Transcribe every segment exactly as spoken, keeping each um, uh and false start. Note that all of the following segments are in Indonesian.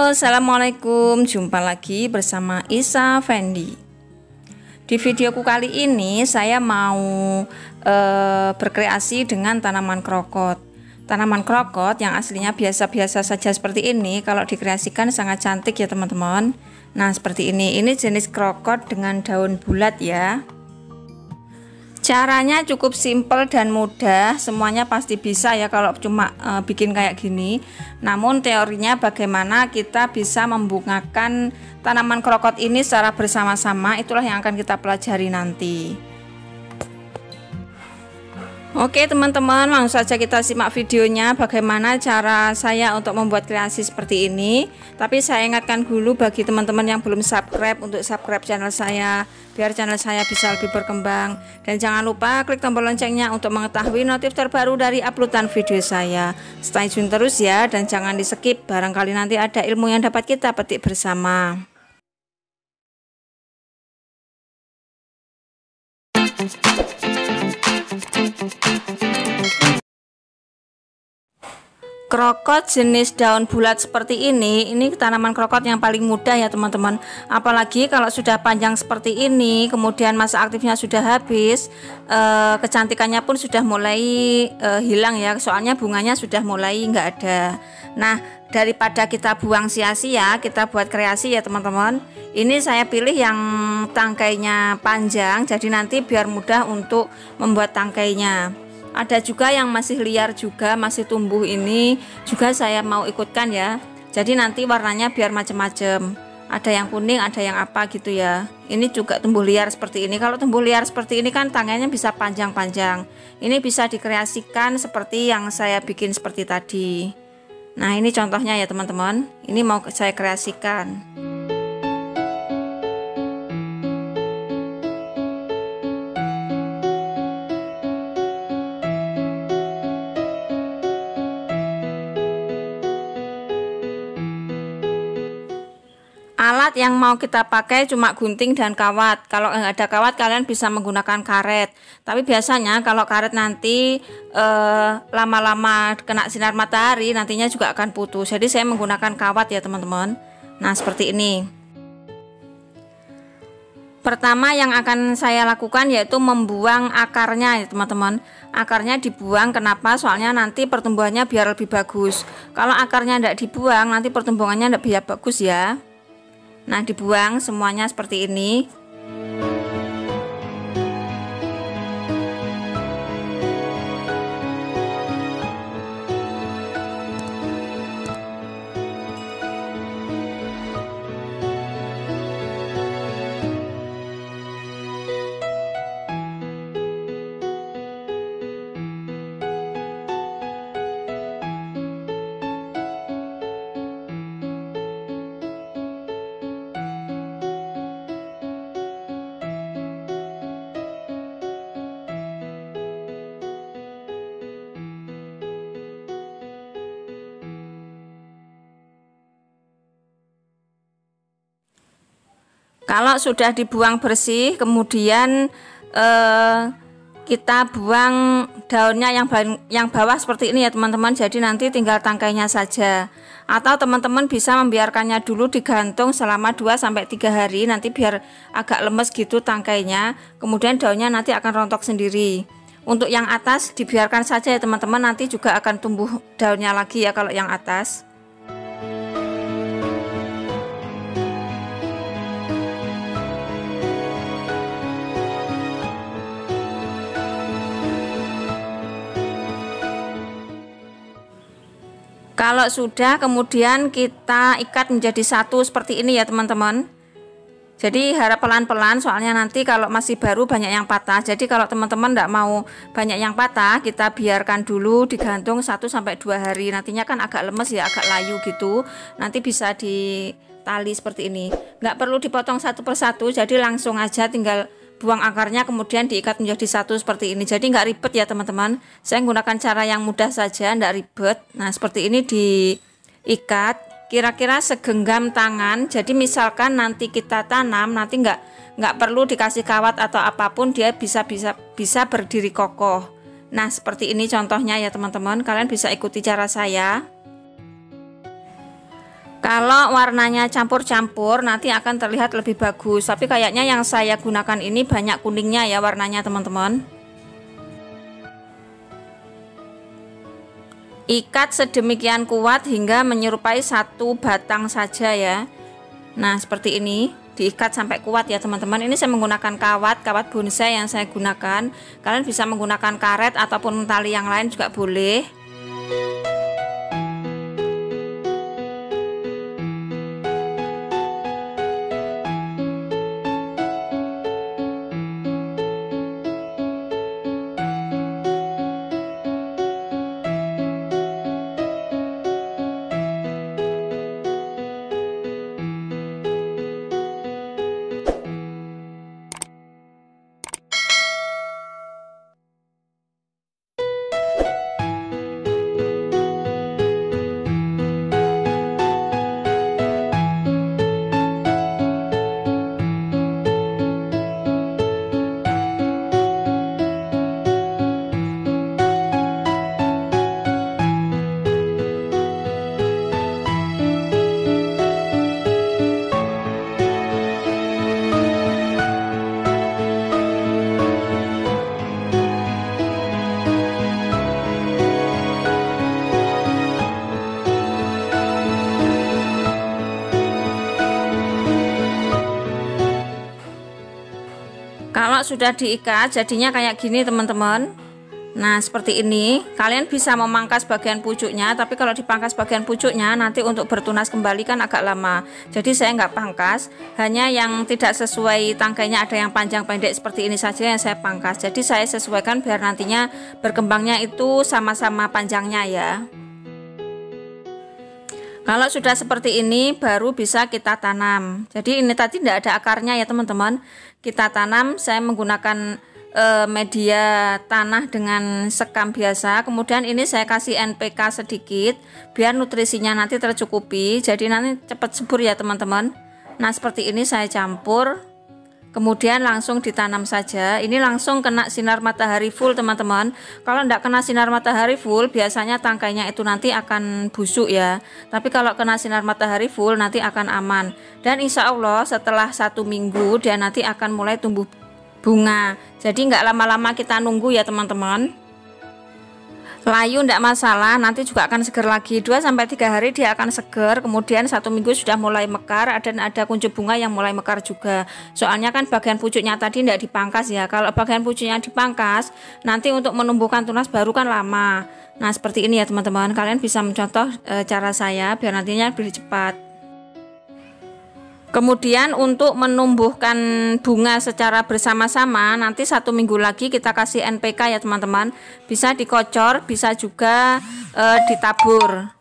Halo, assalamualaikum. Jumpa lagi bersama Isa Fendi. Di videoku kali ini saya mau e, berkreasi dengan tanaman krokot. Tanaman krokot yang aslinya biasa-biasa saja seperti ini, kalau dikreasikan sangat cantik ya teman-teman. Nah seperti ini, ini jenis krokot dengan daun bulat ya. Caranya cukup simpel dan mudah, semuanya pasti bisa ya kalau cuma e, bikin kayak gini. Namun teorinya bagaimana kita bisa membungakan tanaman krokot ini secara bersama-sama, itulah yang akan kita pelajari nanti. Oke teman-teman, langsung saja kita simak videonya bagaimana cara saya untuk membuat kreasi seperti ini. Tapi saya ingatkan dulu bagi teman-teman yang belum subscribe untuk subscribe channel saya, biar channel saya bisa lebih berkembang. Dan jangan lupa klik tombol loncengnya untuk mengetahui notif terbaru dari uploadan video saya. Stay tune terus ya, dan jangan di skip, barangkali nanti ada ilmu yang dapat kita petik bersama. Krokot jenis daun bulat seperti ini, ini tanaman krokot yang paling mudah ya teman-teman. Apalagi kalau sudah panjang seperti ini, kemudian masa aktifnya sudah habis, eh, kecantikannya pun sudah mulai eh, hilang ya, soalnya bunganya sudah mulai nggak ada. Nah daripada kita buang sia-sia, kita buat kreasi ya teman-teman. Ini saya pilih yang tangkainya panjang, jadi nanti biar mudah untuk membuat tangkainya. Ada juga yang masih liar juga, masih tumbuh, ini juga saya mau ikutkan ya. Jadi nanti warnanya biar macam-macam. Ada yang kuning, ada yang apa gitu ya. Ini juga tumbuh liar seperti ini. Kalau tumbuh liar seperti ini kan tangannya bisa panjang-panjang. Ini bisa dikreasikan seperti yang saya bikin seperti tadi. Nah ini contohnya ya teman-teman. Ini mau saya kreasikan. Alat yang mau kita pakai cuma gunting dan kawat. Kalau nggak ada kawat kalian bisa menggunakan karet. Tapi biasanya kalau karet nanti lama-lama eh, kena sinar matahari nantinya juga akan putus. Jadi saya menggunakan kawat ya teman-teman. Nah seperti ini. Pertama yang akan saya lakukan yaitu membuang akarnya ya teman-teman. Akarnya dibuang, kenapa? Soalnya nanti pertumbuhannya biar lebih bagus. Kalau akarnya tidak dibuang nanti pertumbuhannya tidak biar bagus ya. Nah dibuang semuanya seperti ini. Kalau sudah dibuang bersih, kemudian eh, kita buang daunnya yang yang bawah seperti ini ya teman-teman. Jadi nanti tinggal tangkainya saja. Atau teman-teman bisa membiarkannya dulu digantung selama dua sampai tiga hari, nanti biar agak lemes gitu tangkainya. Kemudian daunnya nanti akan rontok sendiri. Untuk yang atas dibiarkan saja ya teman-teman, nanti juga akan tumbuh daunnya lagi ya kalau yang atas. Kalau sudah, kemudian kita ikat menjadi satu seperti ini ya teman-teman. Jadi harap pelan-pelan, soalnya nanti kalau masih baru banyak yang patah. Jadi kalau teman-teman tidak mau banyak yang patah, kita biarkan dulu digantung satu sampai dua hari. Nantinya kan agak lemes ya, agak layu gitu. Nanti bisa ditali seperti ini. Nggak perlu dipotong satu persatu, jadi langsung aja tinggal buang akarnya kemudian diikat menjadi satu seperti ini. Jadi nggak ribet ya teman-teman. Saya menggunakan cara yang mudah saja, nggak ribet. Nah seperti ini diikat kira-kira segenggam tangan. Jadi misalkan nanti kita tanam, nanti nggak nggak perlu dikasih kawat atau apapun, dia bisa bisa bisa berdiri kokoh. Nah seperti ini contohnya ya teman-teman. Kalian bisa ikuti cara saya. Kalau warnanya campur-campur nanti akan terlihat lebih bagus, tapi kayaknya yang saya gunakan ini banyak kuningnya ya warnanya teman-teman. Ikat sedemikian kuat hingga menyerupai satu batang saja ya. Nah seperti ini, diikat sampai kuat ya teman-teman. Ini saya menggunakan kawat, kawat bonsai yang saya gunakan. Kalian bisa menggunakan karet ataupun tali yang lain juga boleh. Kalau sudah diikat jadinya kayak gini teman-teman. Nah seperti ini. Kalian bisa memangkas bagian pucuknya, tapi kalau dipangkas bagian pucuknya nanti untuk bertunas kembali kan agak lama. Jadi saya nggak pangkas, hanya yang tidak sesuai tangkainya, ada yang panjang pendek seperti ini saja yang saya pangkas. Jadi saya sesuaikan biar nantinya berkembangnya itu sama-sama panjangnya ya. Kalau sudah seperti ini baru bisa kita tanam. Jadi ini tadi tidak ada akarnya ya teman-teman. Kita tanam, saya menggunakan e, media tanah dengan sekam biasa. Kemudian ini saya kasih N P K sedikit biar nutrisinya nanti tercukupi. Jadi nanti cepat subur ya teman-teman. Nah seperti ini saya campur. Kemudian langsung ditanam saja. Ini langsung kena sinar matahari full teman-teman. Kalau tidak kena sinar matahari full biasanya tangkainya itu nanti akan busuk ya. Tapi kalau kena sinar matahari full nanti akan aman. Dan insya Allah setelah satu minggu dia nanti akan mulai tumbuh bunga. Jadi nggak lama-lama kita nunggu ya teman-teman. Layu tidak masalah, nanti juga akan seger lagi. Dua sampai tiga hari dia akan seger. Kemudian satu minggu sudah mulai mekar. Dan ada kuncup bunga yang mulai mekar juga. Soalnya kan bagian pucuknya tadi tidak dipangkas ya. Kalau bagian pucuknya dipangkas, nanti untuk menumbuhkan tunas baru kan lama. Nah seperti ini ya teman-teman. Kalian bisa mencontoh e, cara saya biar nantinya lebih cepat. Kemudian untuk menumbuhkan bunga secara bersama-sama nanti satu minggu lagi kita kasih N P K ya teman-teman. Bisa dikocor, bisa juga e, ditabur.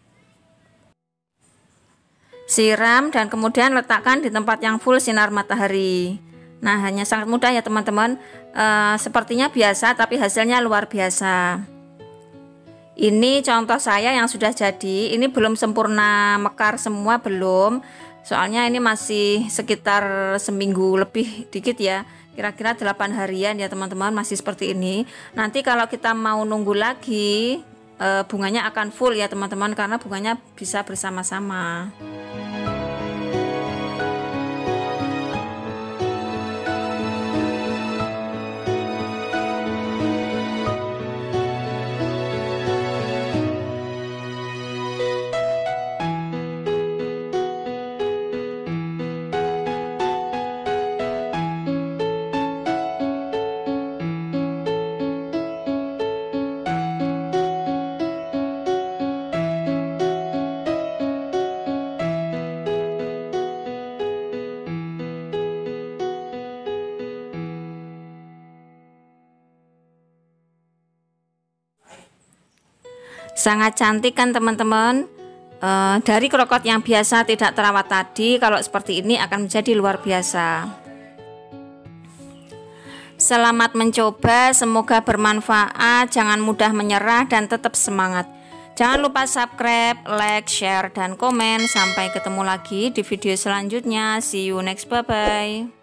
Siram dan kemudian letakkan di tempat yang full sinar matahari. Nah hanya sangat mudah ya teman-teman. E, sepertinya biasa tapi hasilnya luar biasa. Ini contoh saya yang sudah jadi. Ini belum sempurna mekar semua, belum. Soalnya ini masih sekitar seminggu lebih dikit ya, kira-kira delapan harian ya teman-teman, masih seperti ini. Nanti kalau kita mau nunggu lagi e, bunganya akan full ya teman-teman, karena bunganya bisa bersama-sama. Sangat cantik kan teman-teman. e, Dari krokot yang biasa tidak terawat tadi, kalau seperti ini akan menjadi luar biasa. Selamat mencoba, semoga bermanfaat. Jangan mudah menyerah dan tetap semangat. Jangan lupa subscribe, like, share, dan komen. Sampai ketemu lagi di video selanjutnya. See you next, bye bye.